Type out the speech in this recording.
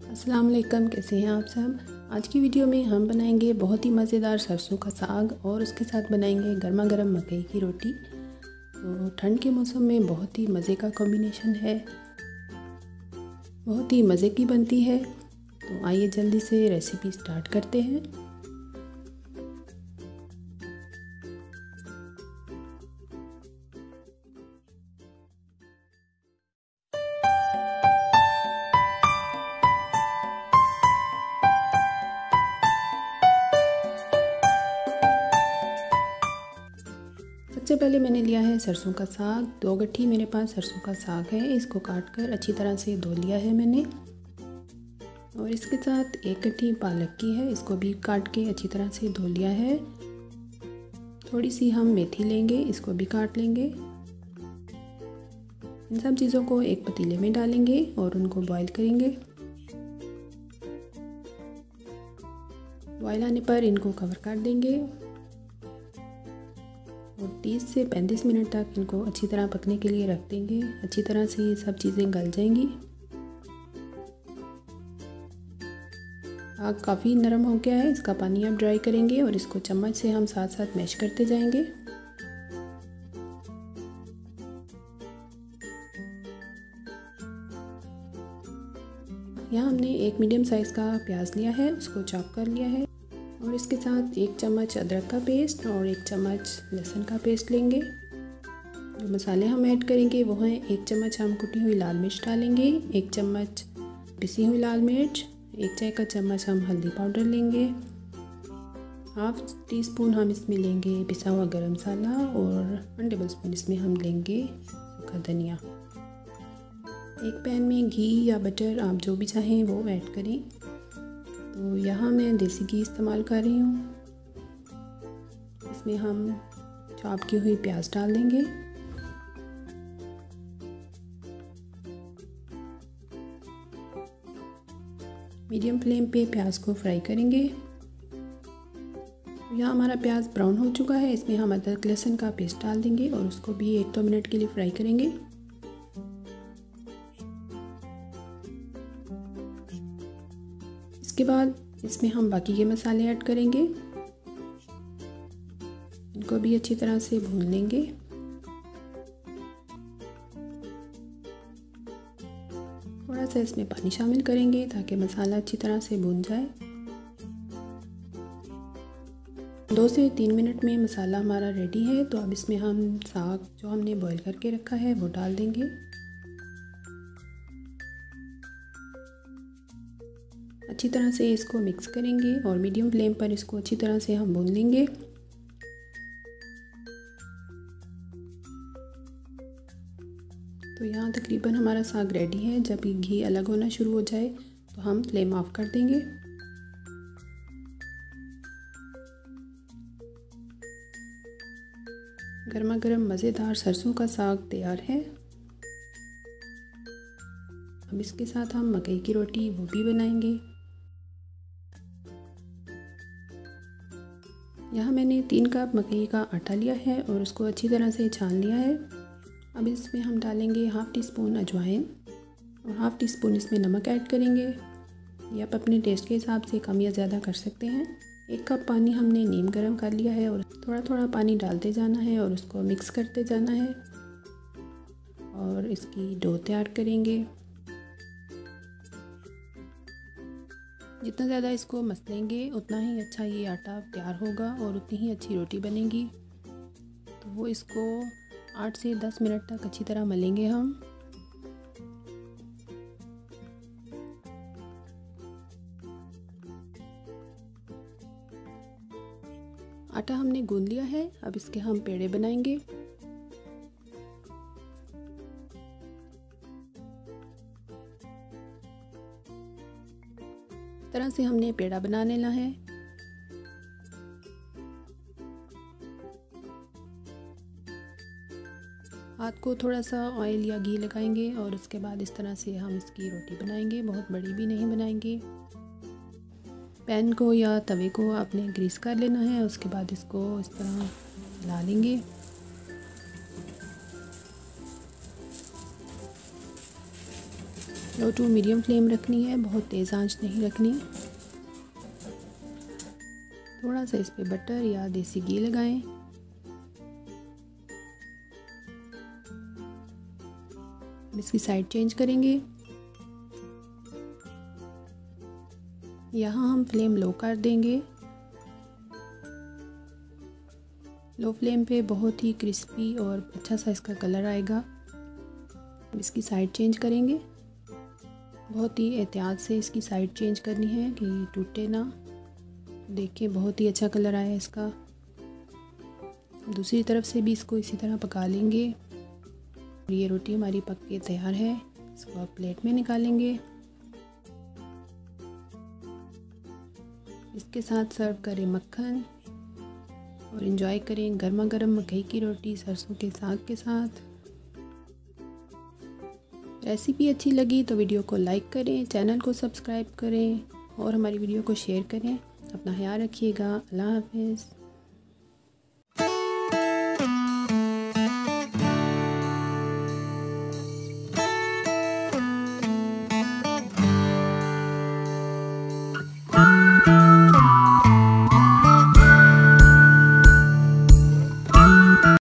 अस्सलाम वालेकुम, कैसे हैं आप सब। आज की वीडियो में हम बनाएंगे बहुत ही मज़ेदार सरसों का साग और उसके साथ बनाएंगे गर्मा गर्म मकई की रोटी। तो ठंड के मौसम में बहुत ही मज़े का कॉम्बिनेशन है, बहुत ही मज़े की बनती है। तो आइए जल्दी से रेसिपी स्टार्ट करते हैं। सबसे पहले मैंने लिया है सरसों का साग। 2 गट्ठी मेरे पास सरसों का साग है। इसको काट कर अच्छी तरह से धो लिया है मैंने। और इसके साथ 1 गट्ठी पालक की है, इसको भी काट के अच्छी तरह से धो लिया है। थोड़ी सी हम मेथी लेंगे, इसको भी काट लेंगे। इन सब चीज़ों को एक पतीले में डालेंगे और उनको बॉईल करेंगे। बॉईल आने पर इनको कवर कर देंगे और 30 से 35 मिनट तक इनको अच्छी तरह पकने के लिए रख देंगे। अच्छी तरह से ये सब चीज़ें गल जाएंगी। आग काफ़ी नरम हो गया है, इसका पानी अब ड्राई करेंगे और इसको चम्मच से हम साथ साथ मैश करते जाएंगे। यहाँ हमने एक मीडियम साइज़ का प्याज लिया है, उसको चॉप कर लिया है और इसके साथ 1 चम्मच अदरक का पेस्ट और 1 चम्मच लहसुन का पेस्ट लेंगे। जो मसाले हम ऐड करेंगे वो हैं 1 चम्मच हम कुटी हुई लाल मिर्च डालेंगे, 1 चम्मच पिसी हुई लाल मिर्च, 1 चाय का चम्मच हम हल्दी पाउडर लेंगे, हाफ टी स्पून हम इसमें लेंगे पिसा हुआ गरम मसाला और 1 टेबल स्पून इसमें हम लेंगे सूखा धनिया। एक पैन में घी या बटर आप जो भी चाहें वो ऐड करें। तो यहाँ मैं देसी घी इस्तेमाल कर रही हूँ। इसमें हम चॉप की हुई प्याज डाल देंगे। मीडियम फ्लेम पे प्याज को फ्राई करेंगे। यहाँ हमारा प्याज ब्राउन हो चुका है, इसमें हम अदरक लहसुन का पेस्ट डाल देंगे और उसको भी 1-2 मिनट के लिए फ्राई करेंगे। इसके बाद इसमें हम बाकी के मसाले ऐड करेंगे, इनको भी अच्छी तरह से भून लेंगे। थोड़ा सा इसमें पानी शामिल करेंगे ताकि मसाला अच्छी तरह से भून जाए। 2 से 3 मिनट में मसाला हमारा रेडी है। तो अब इसमें हम साग जो हमने बॉईल करके रखा है वो डाल देंगे। अच्छी तरह से इसको मिक्स करेंगे और मीडियम फ्लेम पर इसको अच्छी तरह से हम भून लेंगे। तो यहाँ तकरीबन हमारा साग रेडी है। जब ये घी अलग होना शुरू हो जाए तो हम फ्लेम ऑफ कर देंगे। गर्मा गर्म मज़ेदार सरसों का साग तैयार है। अब इसके साथ हम मकई की रोटी वो भी बनाएंगे। यहाँ मैंने 3 कप मकई का आटा लिया है और उसको अच्छी तरह से छान लिया है। अब इसमें हम डालेंगे हाफ़ टी स्पून अजवाइन और हाफ़ टी स्पून इसमें नमक ऐड करेंगे। ये आप अपने टेस्ट के हिसाब से कम या ज़्यादा कर सकते हैं। 1 कप पानी हमने नीम गर्म कर लिया है और थोड़ा थोड़ा पानी डालते जाना है और उसको मिक्स करते जाना है और इसकी डो तैयार करेंगे। जितना ज़्यादा इसको मसलेंगे उतना ही अच्छा ये आटा तैयार होगा और उतनी ही अच्छी रोटी बनेगी। तो वो इसको 8 से 10 मिनट तक अच्छी तरह मलेंगे हम। आटा हमने गूंद लिया है, अब इसके हम पेड़े बनाएंगे। तरह से हमने पेड़ा बना लेना है। हाथ को थोड़ा सा ऑयल या घी लगाएंगे और उसके बाद इस तरह से हम इसकी रोटी बनाएंगे। बहुत बड़ी भी नहीं बनाएंगे। पैन को या तवे को आपने ग्रीस कर लेना है। उसके बाद इसको इस तरह हिला लेंगे। लो टू मीडियम फ्लेम रखनी है, बहुत तेज़ आंच नहीं रखनी। थोड़ा सा इस पे बटर या देसी घी लगाएं। इसकी साइड चेंज करेंगे। यहाँ हम फ्लेम लो कर देंगे। लो फ्लेम पे बहुत ही क्रिस्पी और अच्छा सा इसका कलर आएगा। इसकी साइड चेंज करेंगे। बहुत ही एहतियात से इसकी साइड चेंज करनी है कि टूटे ना। देखिए बहुत ही अच्छा कलर आया है इसका। दूसरी तरफ से भी इसको इसी तरह पका लेंगे। ये रोटी हमारी पक के तैयार है। इसको आप प्लेट में निकालेंगे। इसके साथ सर्व करें मक्खन और एंजॉय करें गर्मा गर्म मकई की रोटी सरसों के साग के साथ। रेसिपी अच्छी लगी तो वीडियो को लाइक करें, चैनल को सब्सक्राइब करें और हमारी वीडियो को शेयर करें। अपना ख्याल रखिएगा। अल्लाह हाफ़िज़।